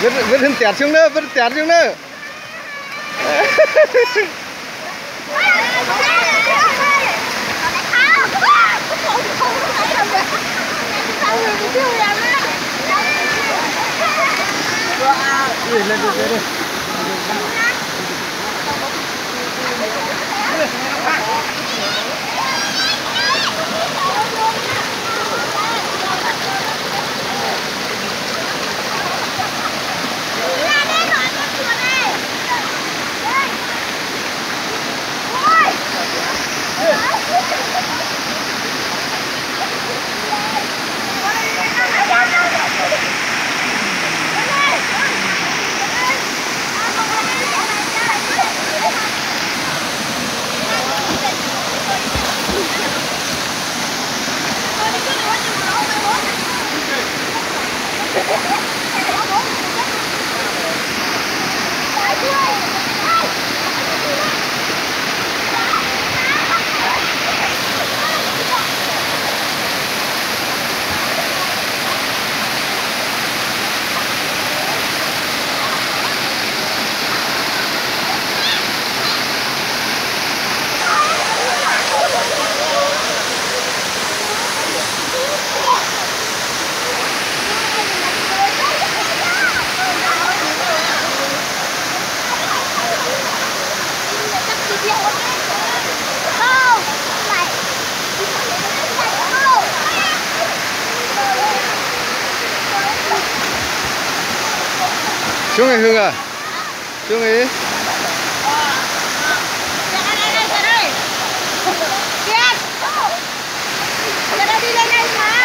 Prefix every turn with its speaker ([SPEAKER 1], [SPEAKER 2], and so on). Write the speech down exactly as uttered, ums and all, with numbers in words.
[SPEAKER 1] vứt vứt hình tẹt xuống nữa, vứt tẹt xuống nữa. Lên lên lên lên. Xuống này Hương à, xuống đi.
[SPEAKER 2] Đây đây đây đây. Kìa. Đây đi lên đây mà.